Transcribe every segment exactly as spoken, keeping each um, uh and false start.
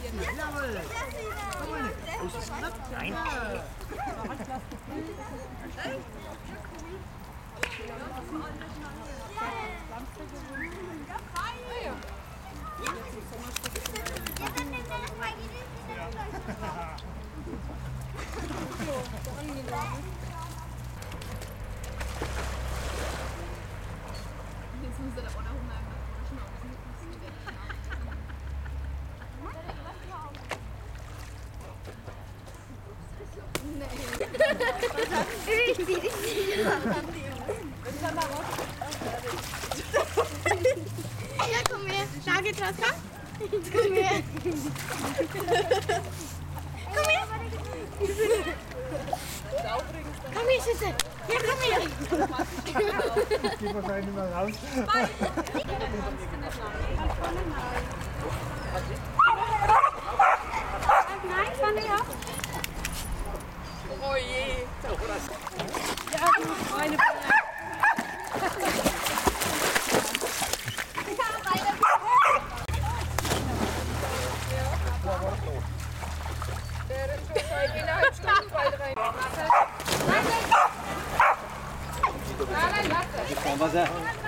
Jawohl. Nein. Jetzt muss er da auch noch mal Richtig, richtig. Ja, komm her. Da geht's was, komm. Komm her. Komm her. Komm her, Schüsse. Ja, komm her. Ich geh wahrscheinlich mal raus. Nein, fand ich auch. Oh je. Ja, gut, meine Der rennt schon seit innerhalb Stunden bald rein. Nein, nein, lass es. Wasser.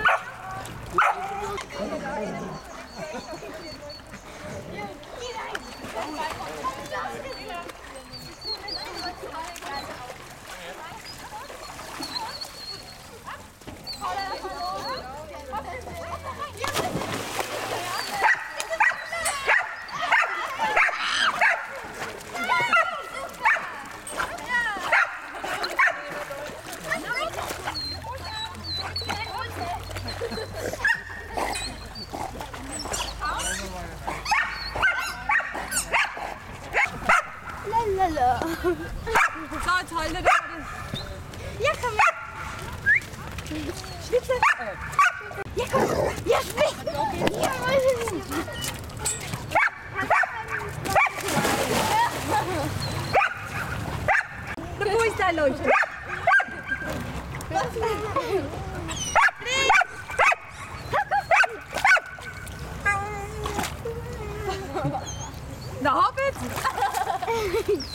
Lalala. So, jetzt halte da. Ja, komm her. Schnitze. Ja, komm. Ja, sprich. Ja, weiß ich nicht. Wo ist der Leuchter? Na, hab jetzt!